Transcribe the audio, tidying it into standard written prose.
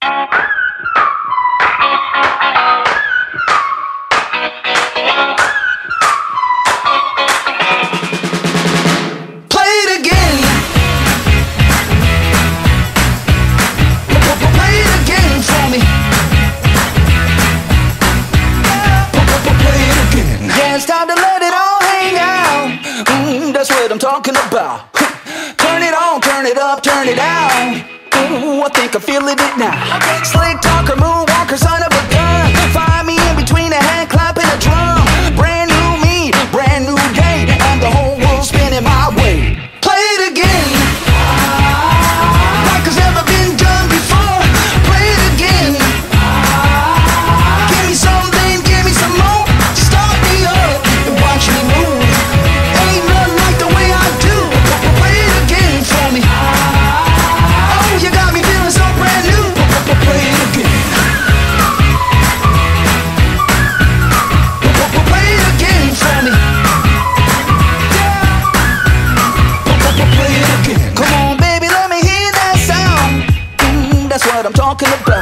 I'm talking about. Turn it on, turn it up, turn it down. Ooh, I think I'm feeling it now. Slick talker, moonwalker, son of a gun. Find me in between a hand clap and a drum. Brand new me, brand new day, and the whole world spinning my way. Play it again, like it's never been done before. Play it again. Give me something, give me some more. Start me up and watch me move. Ain't nothing like the way I do. Play it again for me. Oh, you got me feeling so brand new. Play it again. Play it again for me. Play it again. Come on, baby, let me hear that sound. That's what I'm talking about.